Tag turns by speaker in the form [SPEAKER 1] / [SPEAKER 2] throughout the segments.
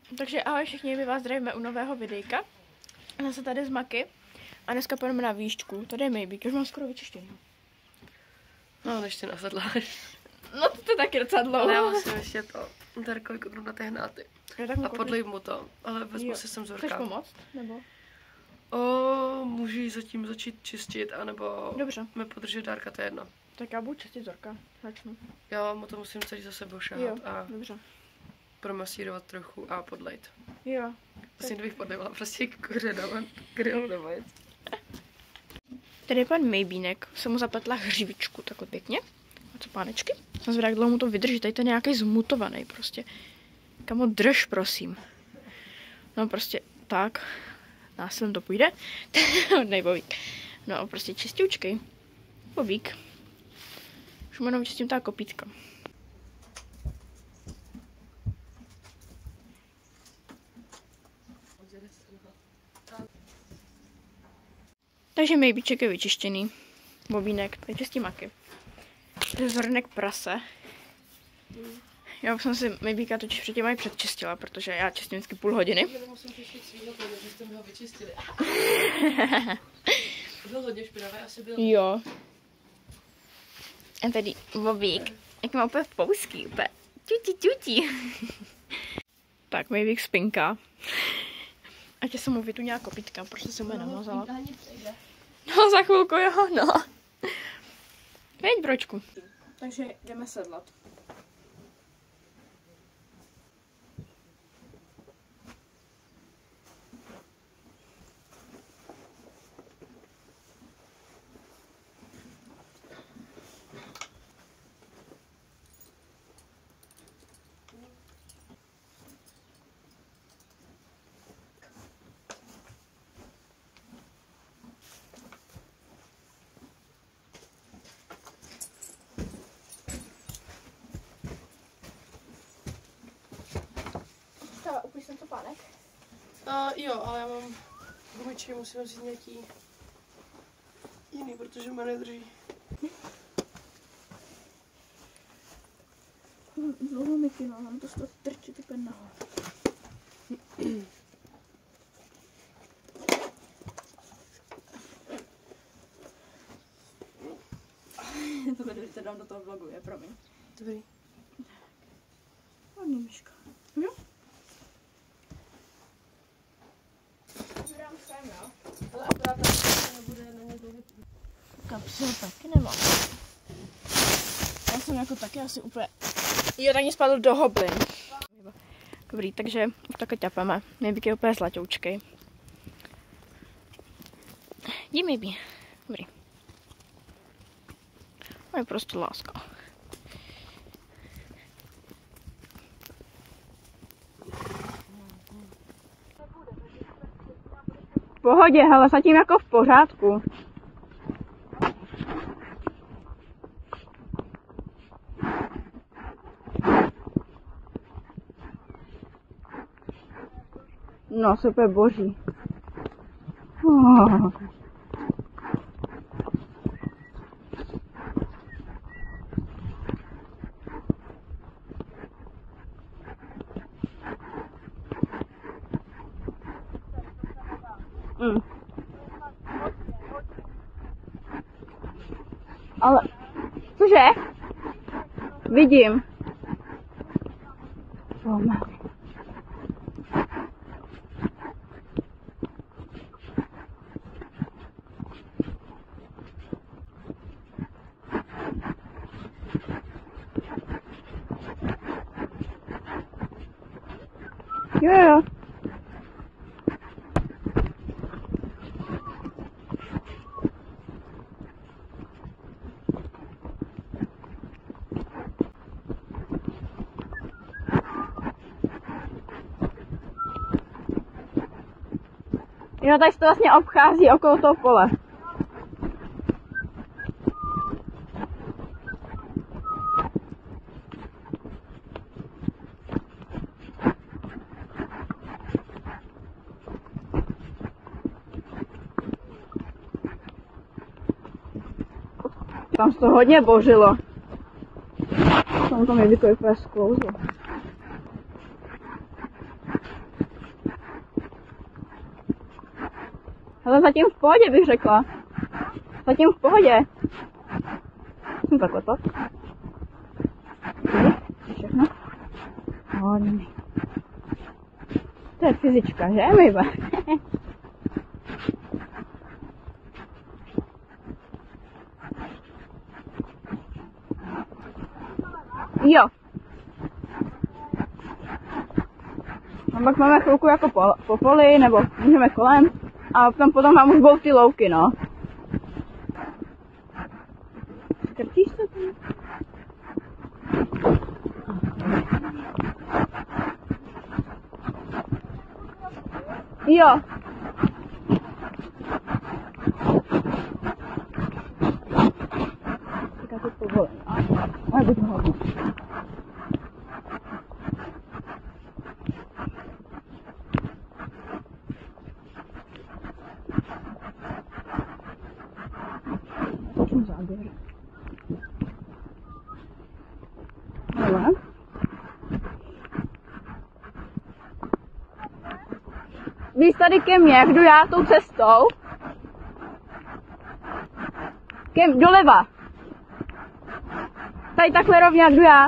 [SPEAKER 1] Takže ahoj všichni, my vás zdravíme u nového videjka. Zase tady z Maky. A dneska půjdeme na výšku. Tady je Maybík, už mám skoro vyčištěný.
[SPEAKER 2] No, než si nasedláš.
[SPEAKER 1] No to je taky docela dlouho.
[SPEAKER 2] Ale já musím ještě to Darkovi kouknu na ty hnáty. A podlejím mu to, ale vezmu si sem Zorka.
[SPEAKER 1] Chceš pomoct? Nebo?
[SPEAKER 2] Můžu jí zatím začít čistit, anebo
[SPEAKER 1] Dobře.
[SPEAKER 2] mi podržet Darka, to je jedno.
[SPEAKER 1] Tak já budu čistit Zorka. Začnu.
[SPEAKER 2] Jo, mu to musím celý za sebou šahat a
[SPEAKER 1] dobře.
[SPEAKER 2] promasírovat trochu a podlejt.
[SPEAKER 1] Jo.
[SPEAKER 2] Vlastně kdybych podlevala prostě grill nebo jít.
[SPEAKER 1] Tady je pan Maybínek, jsem mu zapletla hřivičku takhle pěkně. A co pánečky? Jsem zvědavá, jak dlouho mu to vydrží, tady ten nějaký zmutovaný prostě. Kamo, drž, prosím. No prostě tak. Násilem to půjde. Nej, Bobík. No prostě čistěučkej. Bobík. Už mu jenom čistím ta kopítka. Takže Maybíček je vyčištěný. Bobínek, tady čistí Maky. Zornek prase. Já jsem si Maybíka totiž předtím aj předčistila, protože já čistím vždycky půl hodiny.
[SPEAKER 2] Já nemusím čistit svýho, protože jste mi ho vyčistili. Byl hodně špinavé, asi byl.
[SPEAKER 1] Jo. A tady Bobík, jak má úplně v pousky, úplně tuti. Tak Maybík spinká. Ať se mu vytuňá kopítka, protože jsem mu je namazala. No za chvilku jo, no. Veď bročku. Takže jdeme sedlat. Upíš ten topánek?
[SPEAKER 2] Jo, ale já mám gumičky, musím vzít nějaký jiný, protože mě nedrží.
[SPEAKER 1] Dlouho mi kino, mám to z toho trčit úplně nahoru. To dám do toho vlogu, je, promiň.
[SPEAKER 2] Dobrý.
[SPEAKER 1] Hodný myška. Jo? Dám sem, jo?
[SPEAKER 2] Ale akorát tady nebude na ně dlouhý.
[SPEAKER 1] Kapsel taky nemám. Já jsem jako taky asi úplně... Jo, tak mě spadl do hoblin. Dobrý, takže už takhle ťapeme. Maybík je úplně zlatoučkej. Jdi, Mayby. Dobrý. To je prostě láska. V pohodě, hele, zatím jako v pořádku. No, super boží. Oh. Ale, cože? Vidím. Jo. Jo, takže to vlastně obchází okolo toho pole. Tam se to hodně bořilo. Tam to mi úplně sklouzlo. Ale zatím v pohodě bych řekla. Zatím v pohodě. Jsem tak lepat. Všechno. Hodný. To je fyzička, že, Mejba? Jo. A pak máme chvilku jako po poli, nebo můžeme kolem. A tam potom mám už budou ty louky, no. Krčíš to tam? Jo. Tak to povolím, ale buď hodně. Začnu záběr. Hele. Víš tady ke mně, jak jdu já tou cestou? Doleva. Tady takhle rovně, jak jdu já.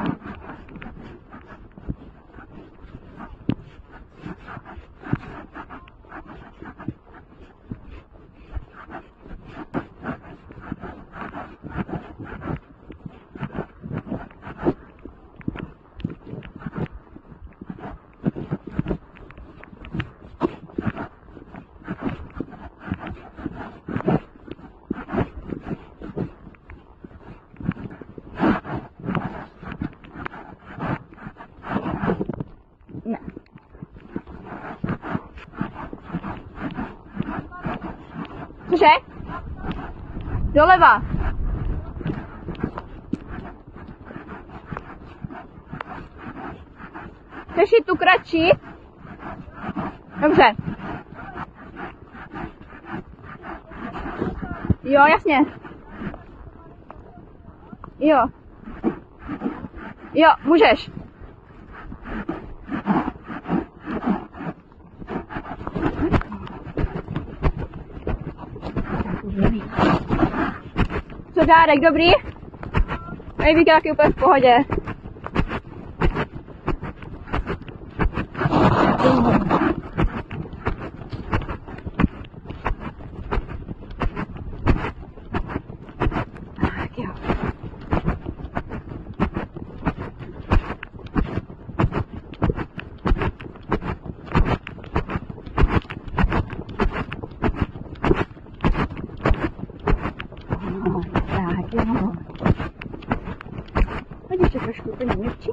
[SPEAKER 1] Ne. Cože? Doleva. Chceš jít tu kratší? Dobře. Jo, jasně. Jo. Jo, můžeš. Co dárek, dobrý? Nejvíc taky úplně v pohodě. Tak jo. Tak jo. Teď ještě trošku úplně měkčí.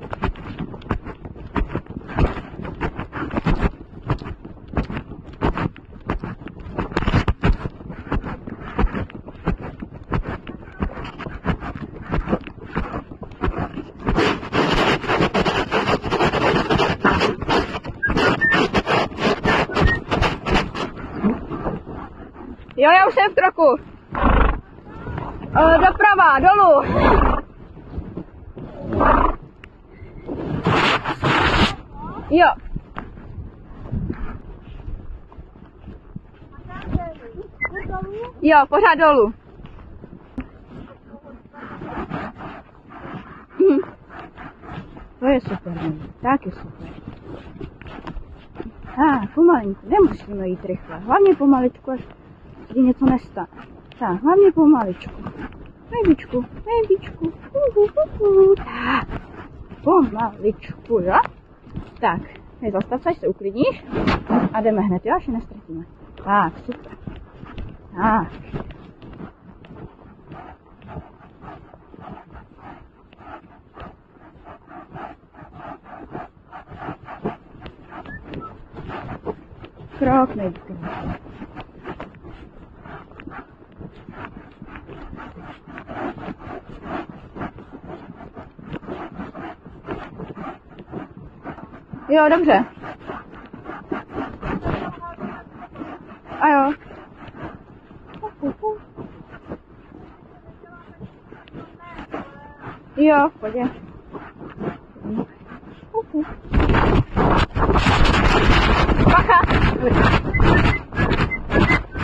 [SPEAKER 1] Jo, já už jsem v kroku. Doprava, dolů. Jo. Jo, pořád dolů. To je super, tak je super. Pomalinku, nemusíme jít rychle, hlavně pomaličku, až se něco nestane. Tak, hlavně pomaličku. Nejvíčku, nejvíčku. Tak, pomaličku, jo? Tak, zastav se, až se uklidníš a jdeme hned, jo, až je nestratíme. Tak, super. Tak. Krok, nejvíčku. Jo, dobře. A jo. Jo, v pohodě. Bacha!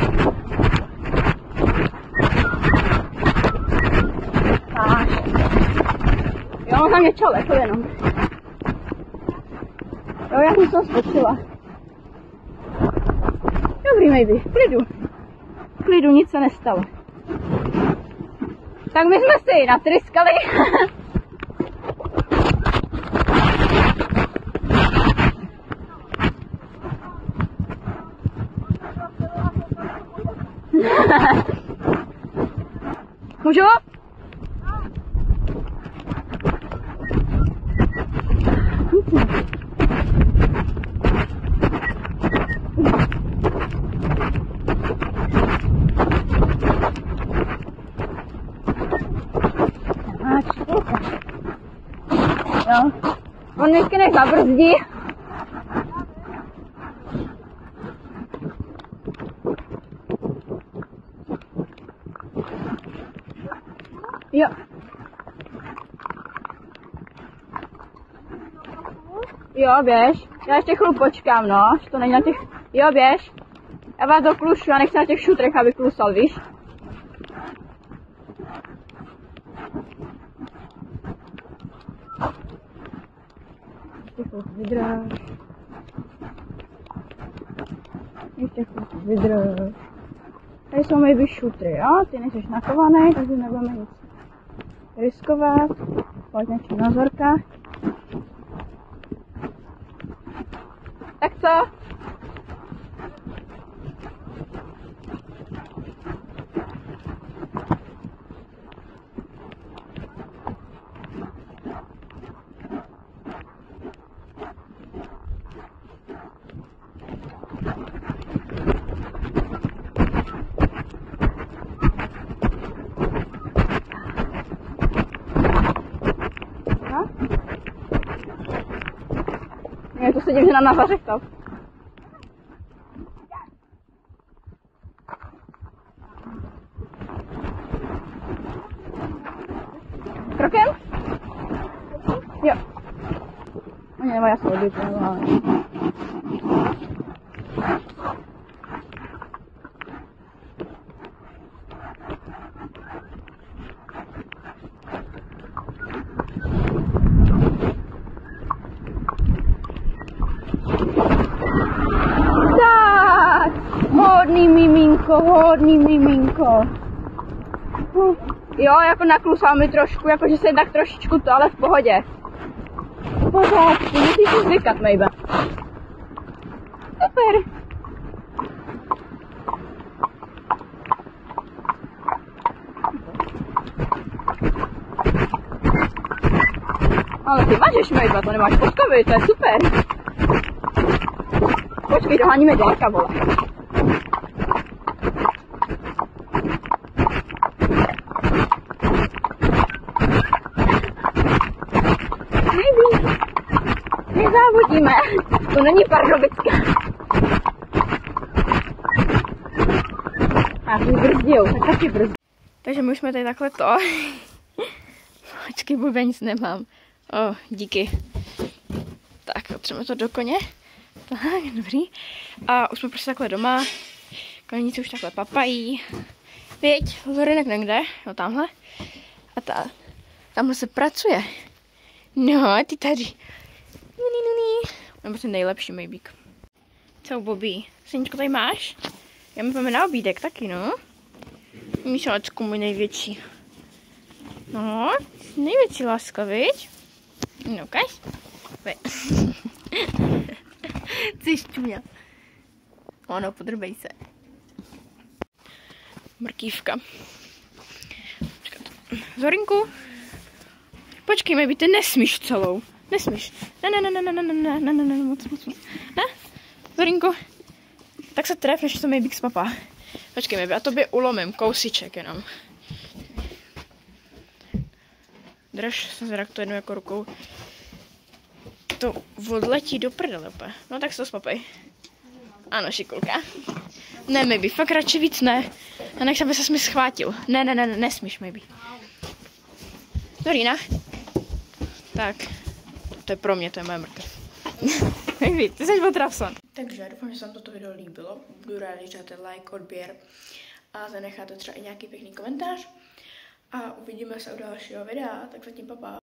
[SPEAKER 1] mě čole, to jenom. Jo, já jsem to skočila. Dobrý, maybe, v klidu, nic se nestalo. Tak my jsme si natryskali. Můžu? Jo. On vždycky nech zabrzdí. Jo. Jo, běž. Já ještě chvíli počkám, no. Že to není na těch... Jo, běž. Já vás doklušu, já nechci na těch šutrech, aby klusal, víš? Ještě chvíli vydrž. Tady jsou maybe šutry, jo? Ty nejseš nakovaný, takže nebudeme nic riskovat. Pojď něčím na Zorka. Tak co? Já to sedím, že nám nazařekal. Krokem? Jo. Oni nemají jasnou odbytku, ale... Hodný miminko. Jo, jako naklusal mi trošku, jakože se tak trošičku to, ale v pohodě. V pořádku, musíš si zvykat, maybe. Super. Ale ty mažeš, maybe, to nemáš postavit, to je super. Počkej, doháníme dělka, vole. Nezávodíme, to není Pardubická. A ty brzdijou, tak taky brzdí. Takže my už jsme tady takhle to. Počkej, já nic nemám. Díky. Tak, potřebujeme to do koně. Tak, dobrý. A už jsme prostě takhle doma. Koníci už takhle papají. Věď, Zorinek někde, jo tamhle. A tamhle se pracuje. No, ty tady. Nebo ten nejlepší maybeak. Co, Bobby? Syničko, tady máš? Já mi půjdeme na obídek taky, no. Míšačku můj největší. No, největší láska, viď? No, ukaž. Jsi šťuňa. Ono, podrbej se. Mrkývka. Zorinku. Počkej, maybe ty nesmíš celou. Nesmíš. Ne, moc. Ne? Zorinko. Tak se trefneš, to maybe spapá. Počkej, maybe, a tobě ulomím kousiček jenom. Drž se zrak to jednou jako rukou. To odletí do prdele. No tak se to spapej. Ano, šikulka. Ne, maybe, fakt radši víc ne. A nech aby ses mi schvátil. Ne, nesmíš, maybe. Dorina. Tak. To je pro mě, to je moje mrtev. Maybe, ty jsi otrapsan. Takže já doufám, že se vám toto video líbilo. Budu ráda, když dáte like, odběr a zanecháte třeba i nějaký pěkný komentář. A uvidíme se u dalšího videa, tak zatím papa.